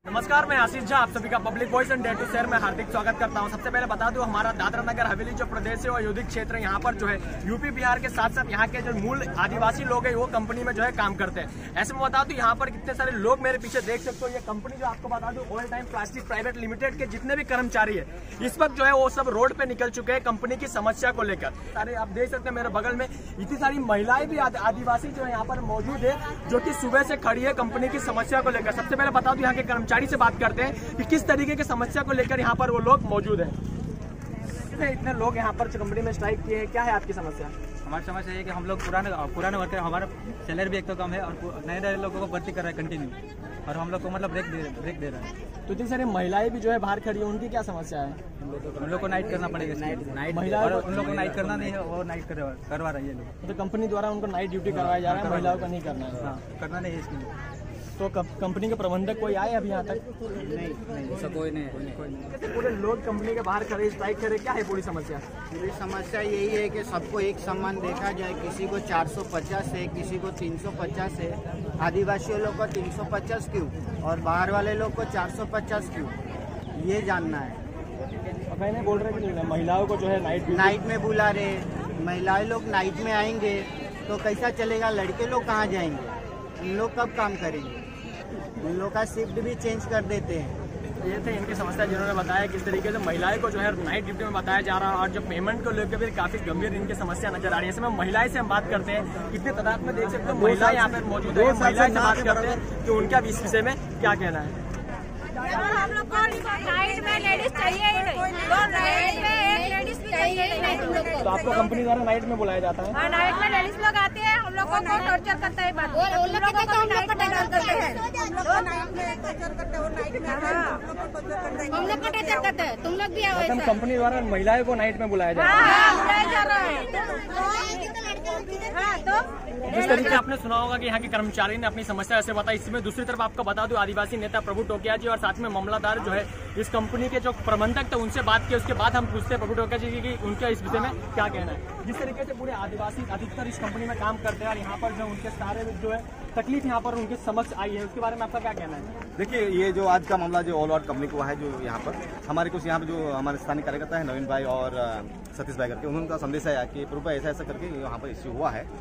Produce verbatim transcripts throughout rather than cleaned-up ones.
नमस्कार, मैं आशीष झा आप सभी का public voice and day to share में हार्दिक स्वागत करता हूं। सबसे पहले बता दूं, हमारा दादरा नगर हवेली जो प्रदेश है वो औद्योगिक क्षेत्र है। यहाँ पर जो है यूपी बिहार के साथ साथ यहाँ के जो मूल आदिवासी लोग हैं वो कंपनी में जो है काम करते हैं। ऐसे में बता दूं, यहाँ पर कितने सारे लोग मेरे पीछे देख सकते हो। ये कंपनी जो आपको बता दूं all time plastic private limited के जितने भी कर्मचारी है इस वक्त जो है वो सब रोड पे निकल चुके हैं कंपनी की समस्या को लेकर। सारे आप देख सकते हैं मेरे बगल में इतनी सारी महिलाएं भी आदिवासी जो है यहाँ पर मौजूद है, जो कि सुबह से खड़ी है कंपनी की समस्या को लेकर। सबसे पहले बता दूं, यहाँ के कर्मचारी से बात करते हैं कि किस तरीके की समस्या को लेकर यहाँ पर वो लोग मौजूद हैं। इतने लोग यहाँ पर कंपनी में स्ट्राइक किए हैं, क्या है आपकी समस्या? हमारी समस्या ये कि हम लोग पुराने पुराने वर्कर, हमारा सैलरी भी एक तो कम है और नए नए लोगों को भर्ती कर रहे हैं कंटिन्यू, और हम लोग को मतलब ब्रेक दे ब्रेक दे रहे हैं। तो इतनी सारी महिलाएं भी जो है बाहर खड़ी है, उनकी क्या समस्या है? हम लोग को नाइट करना पड़ेगा, नाइट नाइट महिलाओं उन लोग को नाइट करना नहीं है, वो नाइट करवा रही है लोग। तो कंपनी द्वारा उनको नाइट ड्यूटी करवाया जा रहा है, महिलाओं का नहीं करना है। हाँ, करना नहीं है इसमें। तो कंपनी के प्रबंधक कोई आए अभी यहाँ तक? नहीं नहीं, ऐसा कोई नहीं है। पूरे लोग कंपनी के बाहर खड़े स्ट्राइक करे, क्या है पूरी समस्या? पूरी समस्या यही है कि सबको एक समान देखा जाए। किसी को चार सौ पचास है, किसी को तीन सौ पचास है। आदिवासियों लोग को तीन सौ पचास क्यों और बाहर वाले लोग को चार सौ पचास क्यों, ये जानना है। मैंने बोल रहे कि महिलाओं को जो है नाइट नाइट में बुला रहे, महिलाएं लोग नाइट में आएंगे तो कैसा चलेगा? लड़के लोग कहाँ जाएंगे? उन लोग कब काम करेंगे? उन लोग का शिफ्ट भी चेंज कर देते हैं। ये थे इनकी समस्या, जिन्होंने बताया किस तरीके से महिलाएं को जो है नाइट ड्यूटी में बताया जा रहा है, और जो पेमेंट को लेकर भी काफी गंभीर इनकी समस्या नजर आ रही है। इसमें महिलाएं से हम बात करते हैं, कितने तादाद में देख सकते हो महिलाएं यहाँ पर मौजूद है। महिलाएं से बात करते हैं कि उनका इस विषय में क्या कहना है। हम लोग को नाइट में लेडीज चाहिए ही नहीं, तो नाइट में एक लेडीज भी चाहिए ही नहीं हम लोग को। तो आपको कंपनी द्वारा नाइट में बुलाया जाता है? हाँ, नाइट में लेडीज लोग आते हैं, हम लोग को टॉर्चर करता है। बात हम लोग को नाइट में टॉर्चर करते हैं, हम लोग को टॉर्चर करते हैं। तुम लोग भी आओ। मतलब कंपनी द्वारा महिलाओं को नाइट में बुलाया जाता है? हाँ, बुलाया जा रहा है। हाँ, तो जिस तरीके से आपने सुना होगा कि यहाँ के कर्मचारी ने अपनी समस्या ऐसे बताई। इसमें दूसरी तरफ आपको बता दूं, आदिवासी नेता प्रभु टोकिया जी और साथ में मामलादार जो है इस कंपनी के जो प्रबंधक थे उनसे बात की। उसके बाद हम पूछते हैं प्रभु टोकिया जी की उनके इस विषय में क्या कहना है। जिस तरीके से पूरे आदिवासी अधिकतर इस कंपनी में काम करते हैं और यहाँ पर जो उनके सारे जो है तकलीफ यहाँ पर उनके समक्ष आई है, उसके बारे में आपका क्या कहना है? देखिए, ये जो आज का मामला जो ऑल आउट कंपनी को है, जो यहाँ पर हमारे कुछ यहाँ पर जो हमारे स्थानीय कार्यकर्ता है नवीन भाई और सतीश भाई करके, उन्होंने संदेश आया कि प्रभु भाई ऐसा ऐसा करके यहाँ पर इश्यू हुआ है।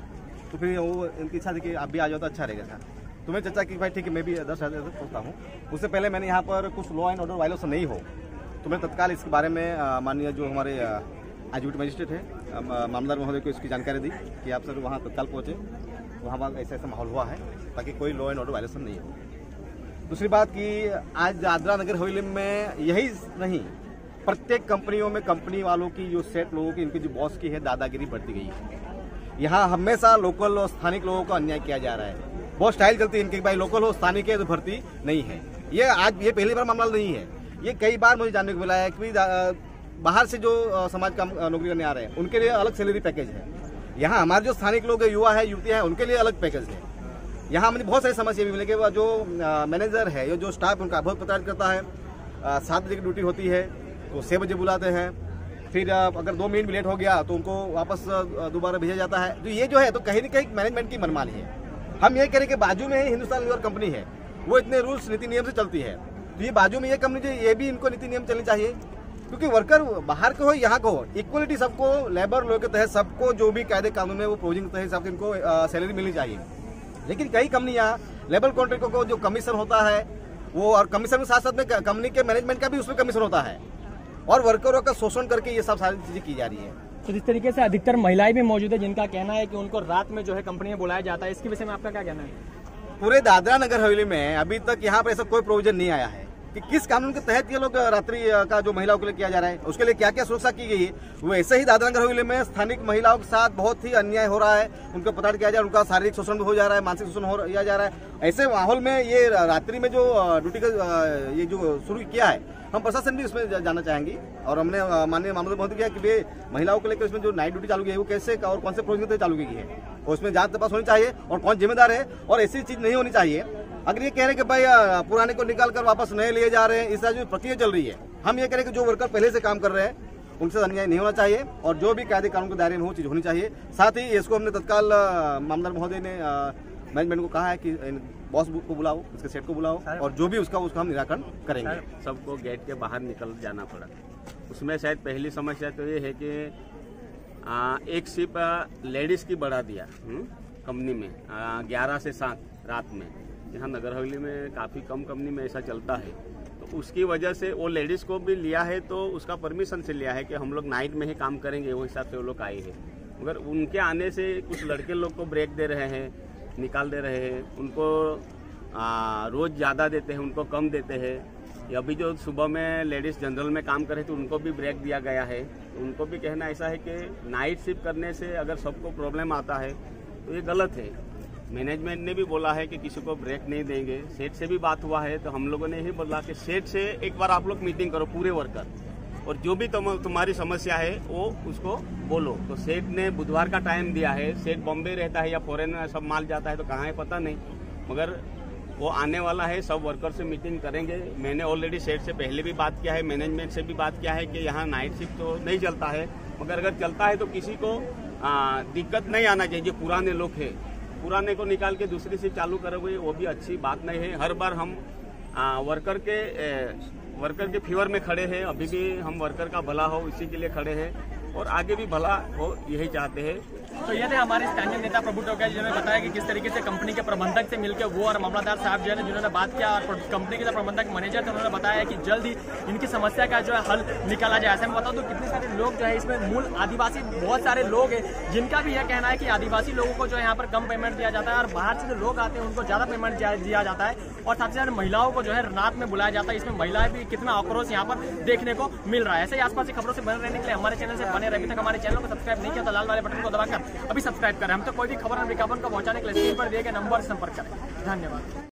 तो फिर वो इनकी इच्छा थी कि आप भी आ जाओ तो अच्छा रहेगा था। तो मैं चर्चा की भाई ठीक है, मैं भी दस हज़ार तक पहुँचता हूँ। उससे पहले मैंने यहाँ पर कुछ लॉ एंड ऑर्डर वायलेशन नहीं हो तो मैं तत्काल इसके बारे में माननीय जो हमारे एग्जीक्यूटिव मजिस्ट्रेट है मामलादार महोदय को इसकी जानकारी दी कि आप सर वहाँ तत्काल पहुँचे, वहाँ पर ऐसा ऐसा माहौल हुआ है ताकि कोई लॉ एंड ऑर्डर वायलेशन नहीं हो। दूसरी बात कि आज दादरा नगर हवेली में यही नहीं, प्रत्येक कंपनियों में कंपनी वालों की जो सेट लोगों की, इनकी जो बॉस की है दादागिरी बढ़ती गई है। यहाँ हमेशा लोकल और स्थानिक लोगों को अन्याय किया जा रहा है। बहुत स्टाइल चलती है इनकी, भाई लोकल हो स्थानिक है तो भर्ती नहीं है। ये आज ये पहली बार मामला नहीं है, ये कई बार मुझे जानने को मिला है कि बाहर से जो समाज का नौकरी करने आ रहे हैं उनके लिए अलग सैलरी पैकेज है। यहाँ हमारे जो स्थानिक लोग है, युवा है, युवतियाँ हैं, उनके लिए अलग पैकेज है। यहाँ मुझे बहुत सारी समस्या भी मिली कि जो मैनेजर है या जो स्टाफ उनका बहुत प्रताड़ित करता है। सात बजे की ड्यूटी होती है तो छः बजे बुलाते हैं, फिर अगर दो मिनट भी लेट हो गया तो उनको वापस दोबारा भेजा जाता है। तो ये जो है तो कहीं ना कहीं मैनेजमेंट की मनमानी है। हम ये करें कि बाजू में ही हिंदुस्तान लीवर कंपनी है, वो इतने रूल्स नीति नियम से चलती है, तो ये बाजू में ये कंपनी जो ये भी इनको नीति नियम चलनी चाहिए। क्योंकि वर्कर बाहर के हो यहाँ को हो, इक्वलिटी सबको लेबर लॉ के तहत सबको जो भी कायदे कानून में वो प्रोविजन के तहत इनको सैलरी मिलनी चाहिए। लेकिन कई कंपनियाँ लेबर कॉन्ट्रैक्टर को जो कमीशन होता है वो, और कमीशन के साथ साथ में कंपनी के मैनेजमेंट का भी उसमें कमीशन होता है, और वर्करों का शोषण करके ये सब सारी चीजें की जा रही है। तो जिस तरीके से अधिकतर महिलाएं भी मौजूद है जिनका कहना है कि उनको रात में जो है कंपनी में बुलाया जाता है, इसके विषय में आपका क्या कहना है? पूरे दादरा नगर हवेली में अभी तक यहाँ पर ऐसा कोई प्रोविजन नहीं आया है कि किस कानून के तहत ये लोग रात्रि का जो महिलाओं के लिए किया जा रहा है, उसके लिए क्या क्या सुरक्षा की गई है। वो ऐसे ही दादरा नगर हवेली में स्थानिक महिलाओं के साथ बहुत ही अन्याय हो रहा है, उनको प्रताड़ित किया जा रहा है, उनका शारीरिक शोषण भी हो जा रहा है, मानसिक शोषण हो किया जा रहा है। ऐसे माहौल में ये रात्रि में जो ड्यूटी का ये जो शुरू किया है, हम प्रशासन भी उसमें जाना चाहेंगे। और हमने माननीय मामला बहुत किया कि वे महिलाओं को लेकर इसमें जो नाइट ड्यूटी चालू की है वो कैसे और कौन से प्रोजेक्ट से चालू की है, और उसमें जांच तपास होनी चाहिए और कौन जिम्मेदार है, और ऐसी चीज नहीं होनी चाहिए। अगर ये कह रहे हैं कि भाई पुराने को निकाल कर वापस नए लिए जा रहे हैं, इस तरह जो प्रक्रिया चल रही है, हम ये कह रहे हैं कि जो वर्कर पहले से काम कर रहे हैं उनसे अन्याय नहीं होना चाहिए, और जो भी कायदे कानून के दायरे में वो चीज होनी चाहिए। साथ ही इसको हमने तत्काल मामलादार महोदय ने मैनेजमेंट को कहा है कि बॉस को बुलाओ, उसके सेट को बुलाओ और जो भी उसका उसका हम निराकरण करेंगे। सबको गेट के बाहर निकल जाना पड़ा। उसमें शायद पहली समस्या तो ये है कि आ, एक शिप लेडीज की बढ़ा दिया कंपनी में ग्यारह से सात रात में। यहाँ नगर हवेली में काफ़ी कम कंपनी में ऐसा चलता है, तो उसकी वजह से वो लेडीज़ को भी लिया है, तो उसका परमिशन से लिया है कि हम लोग नाइट में ही काम करेंगे, वो हिसाब से वो लोग आए हैं। मगर उनके आने से कुछ लड़के लोग को ब्रेक दे रहे हैं, निकाल दे रहे हैं, उनको आ, रोज़ ज़्यादा देते हैं, उनको कम देते हैं। अभी जो सुबह में लेडीज़ जनरल में काम कर रहे थे उनको भी ब्रेक दिया गया है। तो उनको भी कहना ऐसा है कि नाइट शिफ्ट करने से अगर सबको प्रॉब्लम आता है तो ये गलत है। मैनेजमेंट ने भी बोला है कि किसी को ब्रेक नहीं देंगे। सेठ से भी बात हुआ है, तो हम लोगों ने ही बोला कि सेठ से एक बार आप लोग मीटिंग करो पूरे वर्कर, और जो भी तुम, तुम्हारी समस्या है वो उसको बोलो। तो सेठ ने बुधवार का टाइम दिया है। सेठ बॉम्बे रहता है या फॉरेन में सब माल जाता है तो कहाँ है पता नहीं, मगर वो आने वाला है। सब वर्कर से मीटिंग करेंगे। मैंने ऑलरेडी सेठ से पहले भी बात किया है, मैनेजमेंट से भी बात किया है कि यहाँ नाइट शिफ्ट तो नहीं चलता है, मगर अगर चलता है तो किसी को आ, दिक्कत नहीं आना चाहिए। जो पुराने लोग हैं, पुराने को निकाल के दूसरी शिफ्ट चालू करोगे वो भी अच्छी बात नहीं है। हर बार हम आ, वर्कर के ए, वर्कर के फेवर में खड़े हैं। अभी भी हम वर्कर का भला हो इसी के लिए खड़े हैं और आगे भी भला हो यही चाहते हैं। तो ये थे हमारे स्थानीय नेता प्रभु टोकिया, जिन्होंने बताया कि किस तरीके से कंपनी के प्रबंधक से मिलकर वो और मामलादार साहब जो है जिन्होंने बात किया, और कंपनी के जो प्रबंधक मैनेजर थे उन्होंने बताया कि जल्द ही इनकी समस्या का जो है हल निकाला जाए। ऐसे में बता दो कितने सारे लोग जो है इसमें मूल आदिवासी बहुत सारे लोग हैं, जिनका भी यह कहना है कि आदिवासी लोगों को जो है यहाँ पर कम पेमेंट दिया जाता है और बाहर से जो लोग आते हैं उनको ज्यादा पेमेंट दिया जाता है, और सबसे ज्यादा महिलाओं को जो है रात में बुलाया जाता है। इसमें महिलाएं भी कितना आक्रोश यहाँ पर देखने को मिल रहा है। ऐसे ही आसपास की खबरों से बने रहने के लिए हमारे चैनल से बने रहे। अभी तक हमारे चैनल को सब्सक्राइब नहीं किया तो लाल वाले बटन को दबाकर अभी सब्सक्राइब करें। हम तो कोई भी खबर और विज्ञापन को पहुंचाने के लिए स्क्रीन पर दिए गए नंबर संपर्क करें। धन्यवाद।